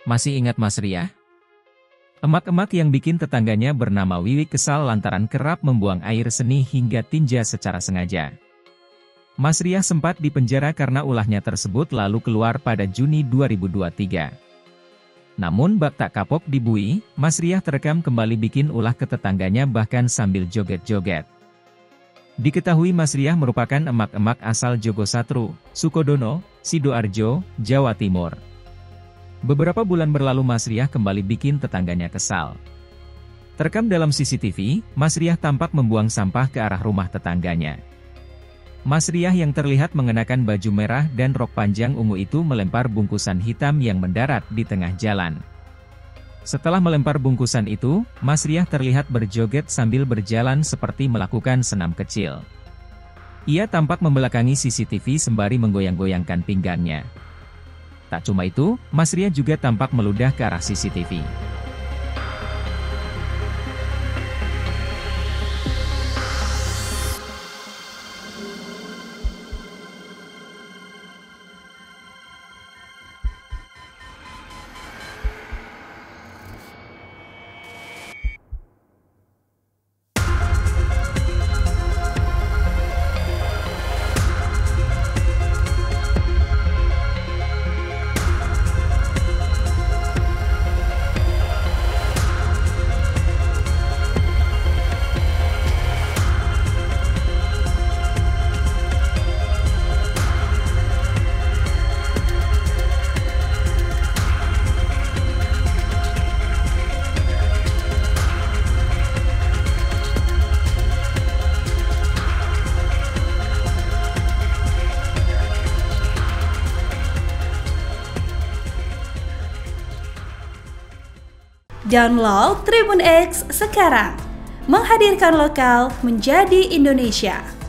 Masih ingat Mas Riah? Emak-emak yang bikin tetangganya bernama Wiwi kesal lantaran kerap membuang air seni hingga tinja secara sengaja. Mas Riah sempat dipenjara karena ulahnya tersebut lalu keluar pada Juni 2023. Namun bak tak kapok dibui, Mas Riah terekam kembali bikin ulah ke tetangganya bahkan sambil joget-joget. Diketahui Mas Riah merupakan emak-emak asal Jogosatru, Sukodono, Sidoarjo, Jawa Timur. Beberapa bulan berlalu Mas Riah kembali bikin tetangganya kesal. Terekam dalam CCTV, Mas Riah tampak membuang sampah ke arah rumah tetangganya. Mas Riah yang terlihat mengenakan baju merah dan rok panjang ungu itu melempar bungkusan hitam yang mendarat di tengah jalan. Setelah melempar bungkusan itu, Mas Riah terlihat berjoget sambil berjalan seperti melakukan senam kecil. Ia tampak membelakangi CCTV sembari menggoyang-goyangkan pinggangnya. Tak cuma itu, Mas Riah juga tampak meludah ke arah CCTV. Download Tribun X sekarang, menghadirkan lokal menjadi Indonesia.